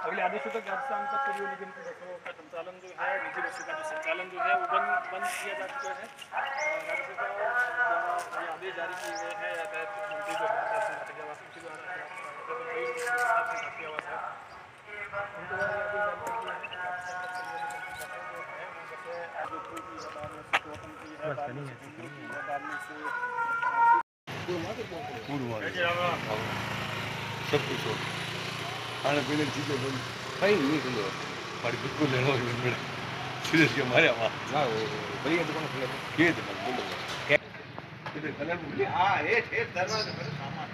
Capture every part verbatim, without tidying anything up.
अगले आदेश तक आज शाम तक परिवहन निगम की बसों का संचालन जो है, निजी बसों का जो संचालन जो है वो बंद बंद किया जा चुका है। राज्य सरकार द्वारा ये आदेश जारी किए गए हैं। यातायात मंत्री जो है घाटी आवास उनके द्वारा घाटी आवास है उनके द्वारा आदेश जारी कर दिया है। आज शाम तक परिवहन निगम की बसें जो है वो बसें जोधपुर की है, बाद में से कोटन की है, बाद में से कुल्लू की है, बाद में से सब कुछ हो खाने पीने की चीज़ें बंद कहीं नहीं खुले पर बिल्कुल लेना हो सीरियस के मारे वहाँ ना वो बड़ी दुकान खुले के दुकान बोलो क्या इधर कलर बोले हाँ ये ये दरवाजे पर सामान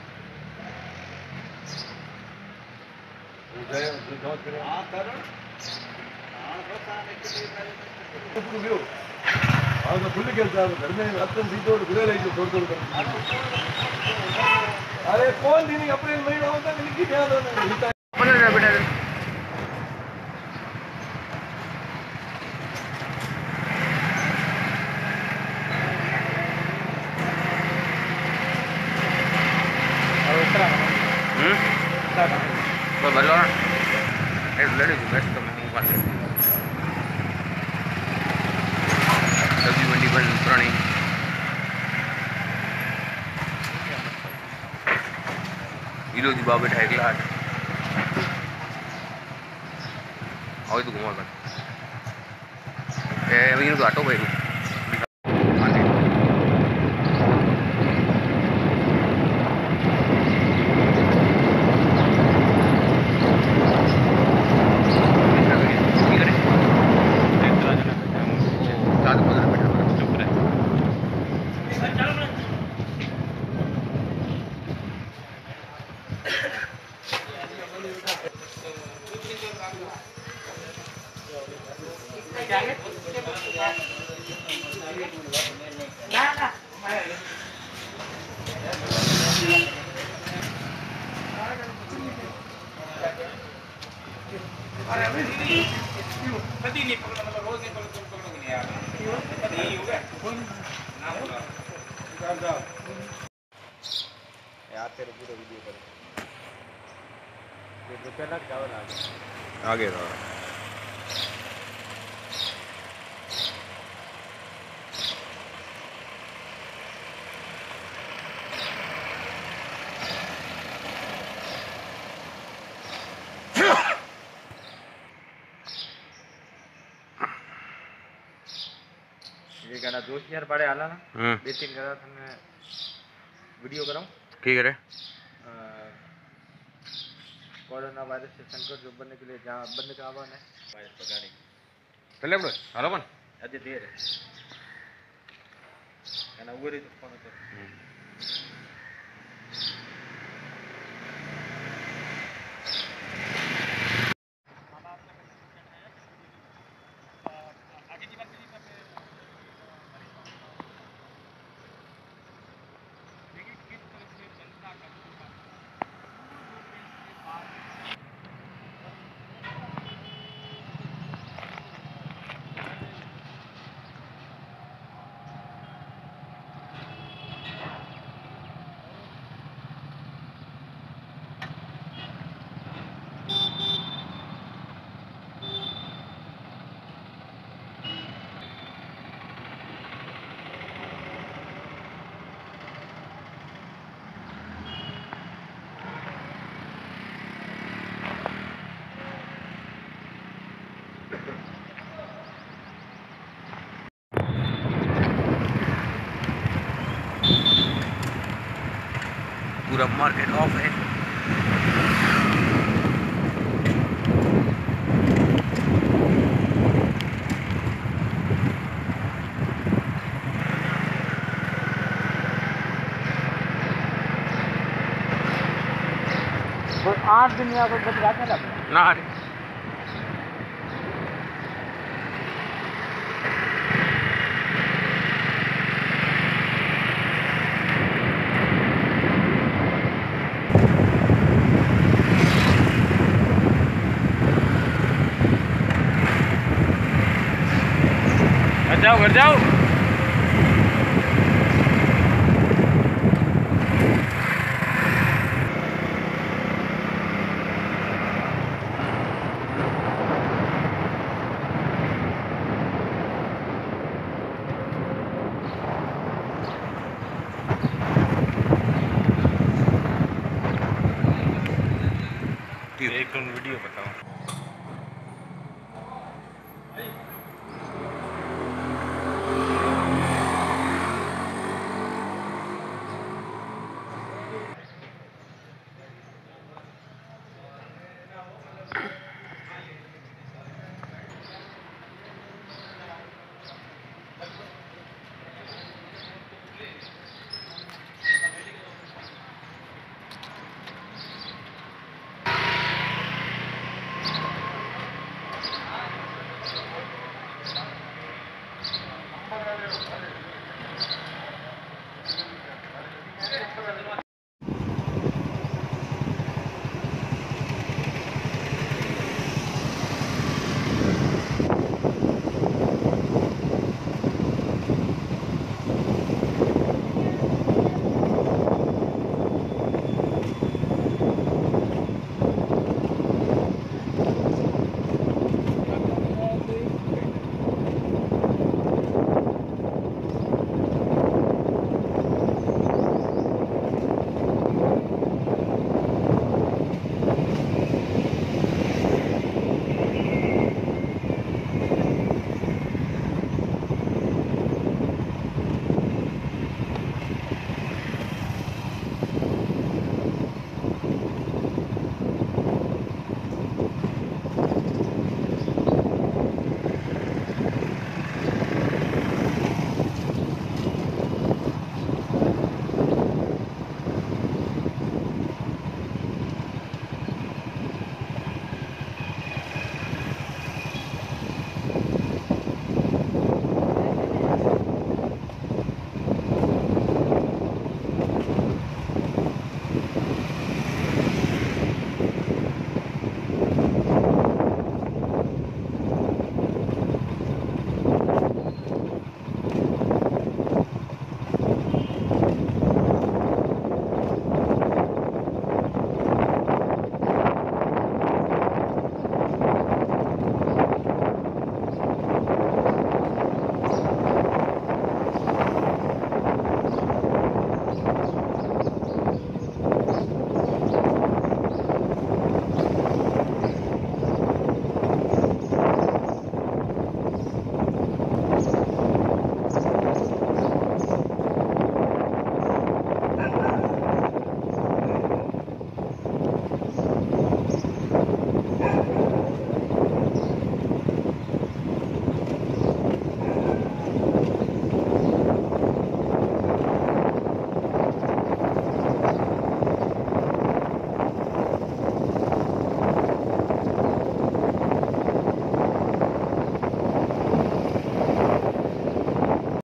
उधर जो करे हाँ करो हाँ बस आने के लिए तो पूछो हाँ तो खुले के साथ घर में रतन सीधो घुरे रही जो तोड़ तोड़ कर अरे कौन दिन अप्रैल महीना होता है लिखी ध्यान दो ना बेटा Pues valor es very good to me one सब्जी मंडी बन पुरानी किलो जी बाबे ढाई किलो आठ और तो घुमा कर ए अभी तो ऑटो भाई आगे रहा ये गाना दोस्त यार बड़े आला ना दो तीन करा था वीडियो कराऊं ठीक है रे कोरोना वायरस से संकट जो बनने के लिए जहाँ बनने का आह्वान है वायरस पकड़ने चले बड़े हेलो बन अजय देर है ना वो रे तो फोन कर पूरा मार्केट ऑफ है। तो आठ दिन या तो बच रहा ना जाओ घर जाओ।